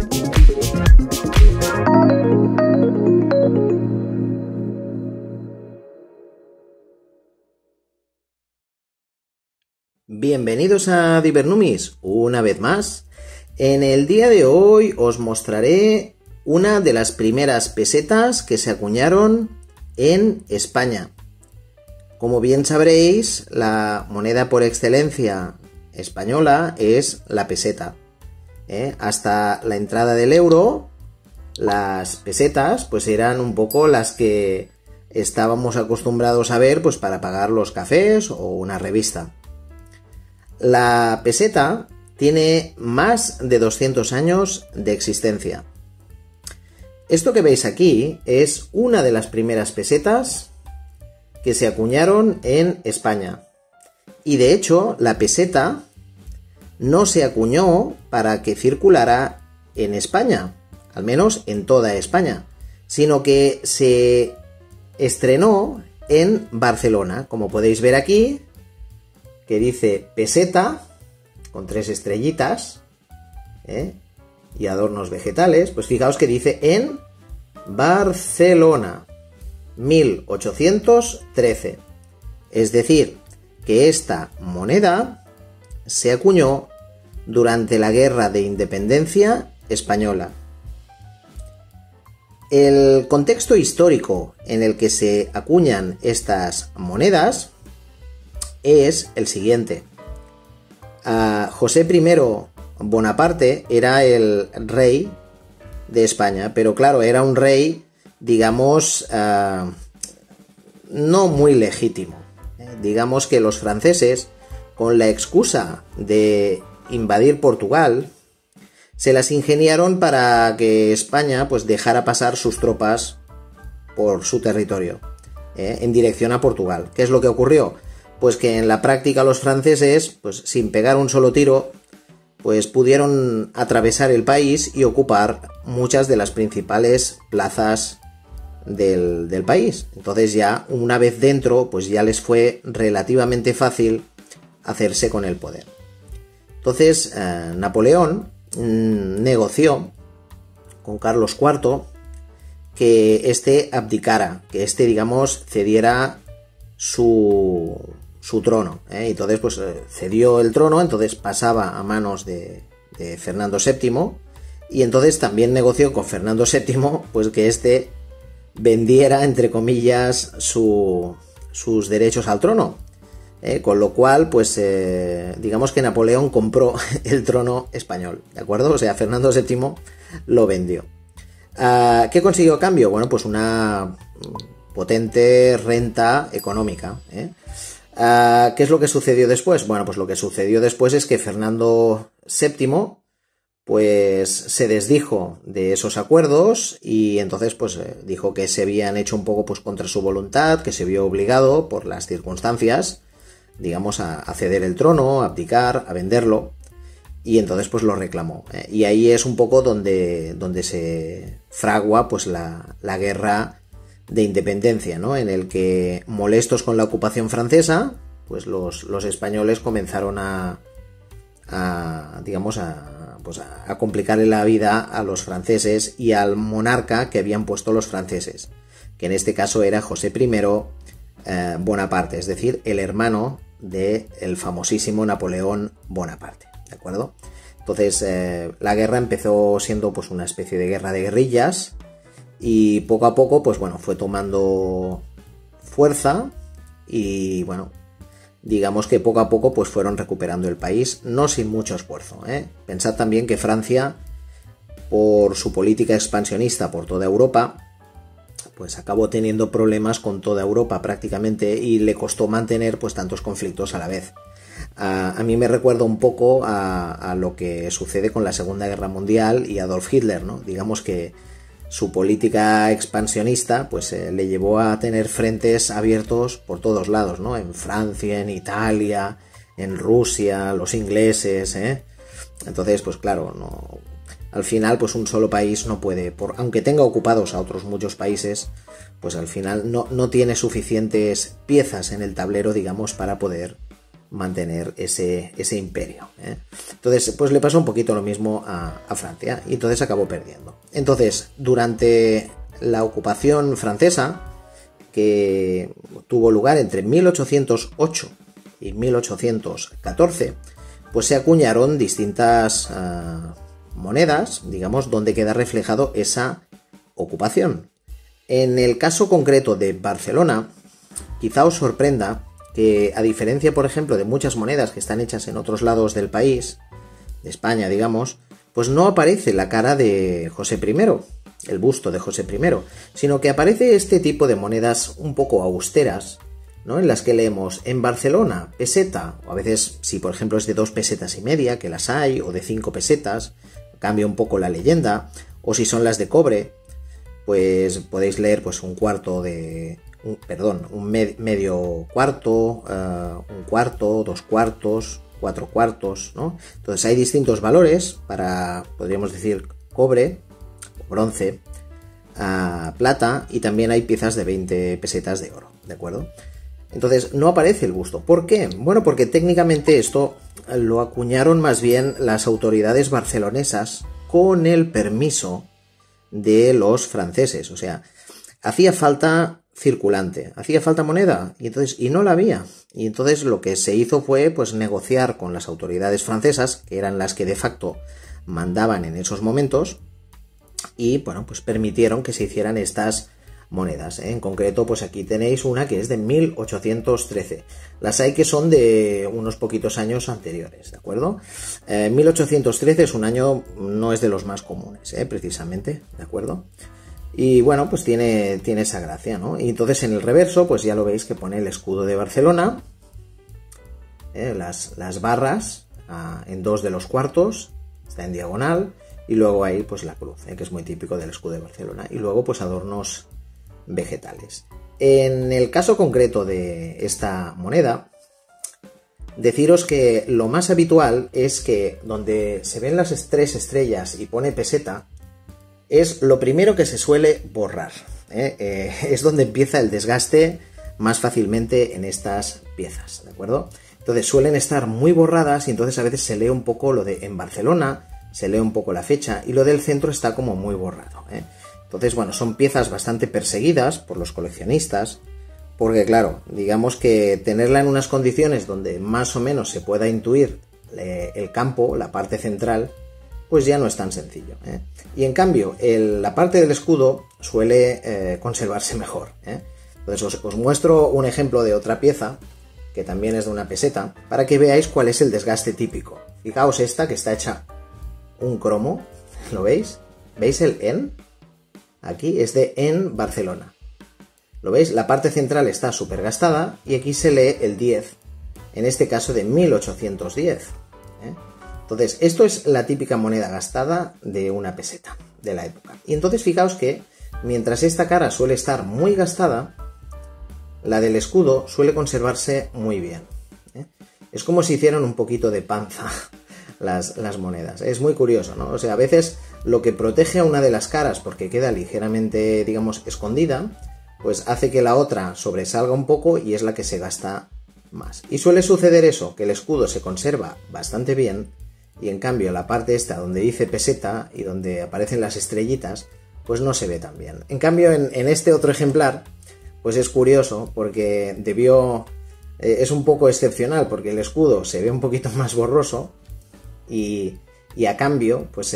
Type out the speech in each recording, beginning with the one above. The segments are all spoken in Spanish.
Bienvenidos a Divernumis, una vez más. En el día de hoy os mostraré una de las primeras pesetas que se acuñaron en España. Como bien sabréis, la moneda por excelencia española es la peseta. Hasta la entrada del euro, las pesetas pues eran un poco las que estábamos acostumbrados a ver pues para pagar los cafés o una revista. La peseta tiene más de 200 años de existencia. Esto que veis aquí es una de las primeras pesetas que se acuñaron en España. Y de hecho, la peseta no se acuñó para que circulara en España, al menos en toda España, sino que se estrenó en Barcelona, como podéis ver aquí, que dice peseta, con 3 estrellitas, y adornos vegetales. Pues fijaos que dice en Barcelona, 1813. Es decir, que esta moneda se acuñó durante la Guerra de Independencia española. El contexto histórico en el que se acuñan estas monedas es el siguiente. José I Bonaparte era el rey de España, pero claro, era un rey, digamos, no muy legítimo. Digamos que los franceses, con la excusa de invadir Portugal, se las ingeniaron para que España pues dejara pasar sus tropas por su territorio, en dirección a Portugal. ¿Qué es lo que ocurrió? Pues que en la práctica los franceses, pues sin pegar un solo tiro, pues pudieron atravesar el país y ocupar muchas de las principales plazas del país. Entonces ya una vez dentro, pues ya les fue relativamente fácil hacerse con el poder. Entonces Napoleón negoció con Carlos IV que éste abdicara, que éste, digamos, cediera su trono. Entonces pues cedió el trono, entonces pasaba a manos de Fernando VII, y entonces también negoció con Fernando VII pues que éste vendiera, entre comillas, sus derechos al trono, con lo cual pues digamos que Napoleón compró el trono español, ¿de acuerdo? O sea, Fernando VII lo vendió. ¿Qué consiguió a cambio? Bueno, pues una potente renta económica. ¿Qué es lo que sucedió después? Bueno, pues lo que sucedió después es que Fernando VII pues se desdijo de esos acuerdos y entonces pues dijo que se habían hecho un poco pues contra su voluntad, que se vio obligado por las circunstancias, digamos, a ceder el trono, a abdicar, a venderlo, y entonces pues lo reclamó. Y ahí es un poco donde se fragua pues la guerra de independencia, ¿no? En el que, molestos con la ocupación francesa, pues los españoles comenzaron a complicarle la vida a los franceses y al monarca que habían puesto los franceses, que en este caso era José I Bonaparte, es decir, el hermano del famosísimo Napoleón Bonaparte, ¿de acuerdo? Entonces la guerra empezó siendo pues una especie de guerra de guerrillas, y poco a poco pues bueno, fue tomando fuerza y bueno, digamos que poco a poco pues fueron recuperando el país, no sin mucho esfuerzo. Pensad también que Francia, por su política expansionista por toda Europa, pues acabó teniendo problemas con toda Europa prácticamente, y le costó mantener pues tantos conflictos a la vez. A mí me recuerda un poco a lo que sucede con la Segunda Guerra Mundial y Adolf Hitler, ¿no? Digamos que su política expansionista pues le llevó a tener frentes abiertos por todos lados, ¿no? En Francia, en Italia, en Rusia, los ingleses, Entonces, pues claro, no, al final pues un solo país no puede, aunque tenga ocupados a otros muchos países, pues al final no tiene suficientes piezas en el tablero, digamos, para poder mantener ese imperio. Entonces, pues le pasó un poquito lo mismo a Francia y entonces acabó perdiendo. Entonces, durante la ocupación francesa, que tuvo lugar entre 1808 y 1814, pues se acuñaron distintas monedas, digamos, donde queda reflejado esa ocupación. En el caso concreto de Barcelona, quizá os sorprenda que, a diferencia, por ejemplo, de muchas monedas que están hechas en otros lados del país, de España, digamos, pues no aparece la cara de José I, el busto de José I, sino que aparece este tipo de monedas un poco austeras, ¿no? En las que leemos en Barcelona, peseta, o a veces, si por ejemplo es de 2,5 pesetas, que las hay, o de 5 pesetas, cambia un poco la leyenda, o si son las de cobre, pues podéis leer pues un medio cuarto, un cuarto, 2 cuartos, 4 cuartos, ¿no? Entonces hay distintos valores para, podríamos decir, cobre, bronce, plata, y también hay piezas de 20 pesetas de oro, ¿de acuerdo? Entonces no aparece el busto. ¿Por qué? Bueno, porque técnicamente esto lo acuñaron más bien las autoridades barcelonesas con el permiso de los franceses. O sea, hacía falta circulante, hacía falta moneda y no la había. Y entonces lo que se hizo fue pues negociar con las autoridades francesas, que eran las que de facto mandaban en esos momentos, y bueno, pues permitieron que se hicieran estas monedas. En concreto, pues aquí tenéis una que es de 1813. Las hay que son de unos poquitos años anteriores, ¿de acuerdo? 1813 es un año, no es de los más comunes, precisamente, ¿de acuerdo? Y bueno, pues tiene esa gracia, ¿no? Y entonces en el reverso, pues ya lo veis que pone el escudo de Barcelona, las barras en 2 de los cuartos, está en diagonal, y luego ahí pues la cruz, que es muy típico del escudo de Barcelona, y luego pues adornos vegetales. En el caso concreto de esta moneda, deciros que lo más habitual es que donde se ven las 3 estrellas y pone peseta, es lo primero que se suele borrar. Es donde empieza el desgaste más fácilmente en estas piezas, ¿de acuerdo? Entonces suelen estar muy borradas y entonces a veces se lee un poco lo de en Barcelona, se lee un poco la fecha y lo del centro está como muy borrado. Entonces, bueno, son piezas bastante perseguidas por los coleccionistas, porque claro, digamos que tenerla en unas condiciones donde más o menos se pueda intuir el campo, la parte central, pues ya no es tan sencillo. Y en cambio, la parte del escudo suele conservarse mejor. Entonces os muestro un ejemplo de otra pieza, que también es de una peseta, para que veáis cuál es el desgaste típico. Fijaos esta, que está hecha un cromo, ¿lo veis? ¿Veis el en? Aquí es de en Barcelona. ¿Lo veis? La parte central está súper gastada y aquí se lee el 10, en este caso de 1810. Entonces, esto es la típica moneda gastada de una peseta de la época. Y entonces fijaos que, mientras esta cara suele estar muy gastada, la del escudo suele conservarse muy bien. Es como si hicieran un poquito de panza las monedas. Es muy curioso, ¿no? O sea, a veces lo que protege a una de las caras porque queda ligeramente, digamos, escondida, pues hace que la otra sobresalga un poco y es la que se gasta más. Y suele suceder eso, que el escudo se conserva bastante bien y en cambio la parte esta donde dice peseta y donde aparecen las estrellitas, pues no se ve tan bien. En cambio, en este otro ejemplar, pues es curioso porque es un poco excepcional porque el escudo se ve un poquito más borroso y a cambio, pues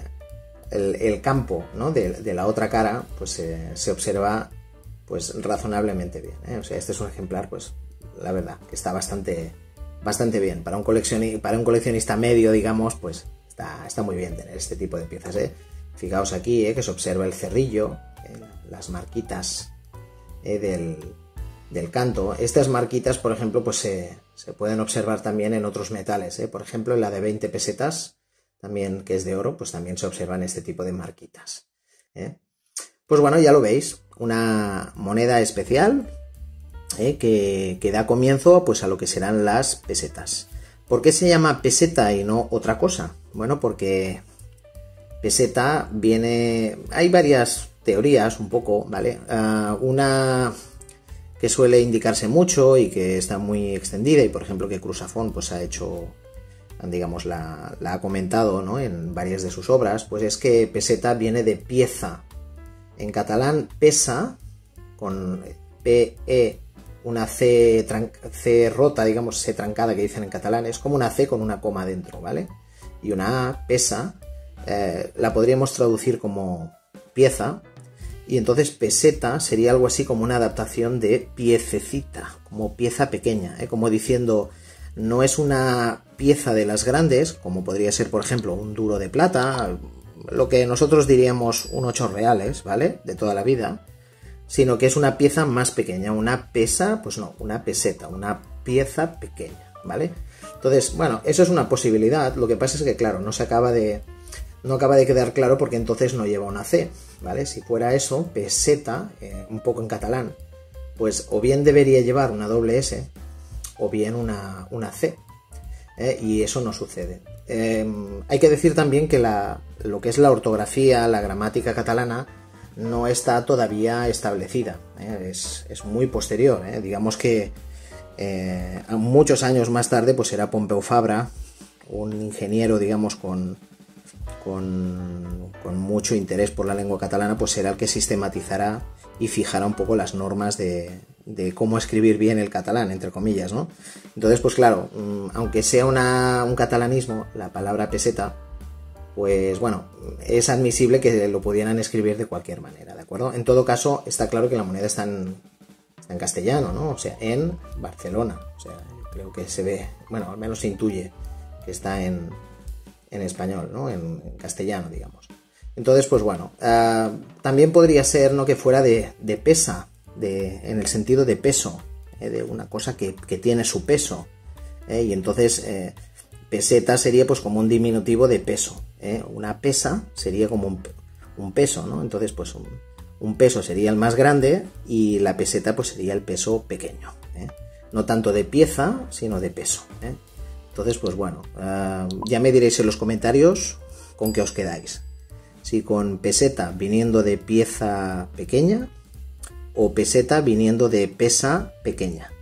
el campo, ¿no? de la otra cara, pues se observa pues razonablemente bien. O sea, este es un ejemplar, pues la verdad, que está bastante bien. Para un coleccionista medio, digamos, pues está muy bien tener este tipo de piezas. Fijaos aquí que se observa el cerrillo, las marquitas del canto. Estas marquitas, por ejemplo, pues se pueden observar también en otros metales. Por ejemplo, en la de 20 pesetas, también que es de oro, pues también se observan este tipo de marquitas. Pues bueno, ya lo veis, una moneda especial que da comienzo pues a lo que serán las pesetas. ¿Por qué se llama peseta y no otra cosa? Bueno, porque peseta viene... Hay varias teorías un poco, ¿vale? Una que suele indicarse mucho y que está muy extendida, y por ejemplo que Crusafont pues ha hecho, digamos, la ha comentado, ¿no?, en varias de sus obras, pues es que peseta viene de pieza. En catalán, pesa, con PE, una C rota, digamos, C trancada que dicen en catalán, es como una C con una coma dentro, ¿vale? Y una A, pesa, la podríamos traducir como pieza, y entonces peseta sería algo así como una adaptación de piececita, como pieza pequeña, como diciendo, no es una pieza de las grandes, como podría ser, por ejemplo, un duro de plata, lo que nosotros diríamos un 8 reales, ¿vale?, de toda la vida, sino que es una pieza más pequeña, una pesa, pues no, una peseta, una pieza pequeña, ¿vale? Entonces, bueno, eso es una posibilidad, lo que pasa es que, claro, no acaba de quedar claro porque entonces no lleva una C, ¿vale? Si fuera eso, peseta, un poco en catalán, pues o bien debería llevar una doble S o bien una C, y eso no sucede. Hay que decir también que lo que es la ortografía, la gramática catalana, no está todavía establecida, es muy posterior, digamos que muchos años más tarde pues será Pompeu Fabra, un ingeniero, digamos, con mucho interés por la lengua catalana, pues será el que sistematizará y fijará un poco las normas de cómo escribir bien el catalán, entre comillas, ¿no? Entonces, pues claro, aunque sea un catalanismo, la palabra peseta, pues bueno, es admisible que lo pudieran escribir de cualquier manera, ¿de acuerdo? En todo caso, está claro que la moneda está en castellano, ¿no? O sea, en Barcelona. O sea, yo creo que se ve, bueno, al menos se intuye que está en español, ¿no? En castellano, digamos. Entonces, pues bueno, también podría ser, ¿no?, que fuera de pesa, en el sentido de peso, de una cosa que tiene su peso, y entonces peseta sería pues como un diminutivo de peso, una pesa sería como un peso, ¿no? Entonces pues un peso sería el más grande y la peseta pues sería el peso pequeño, no tanto de pieza sino de peso, Entonces pues bueno, ya me diréis en los comentarios con qué os quedáis, si con peseta viniendo de pieza pequeña o peseta viniendo de pesa pequeña.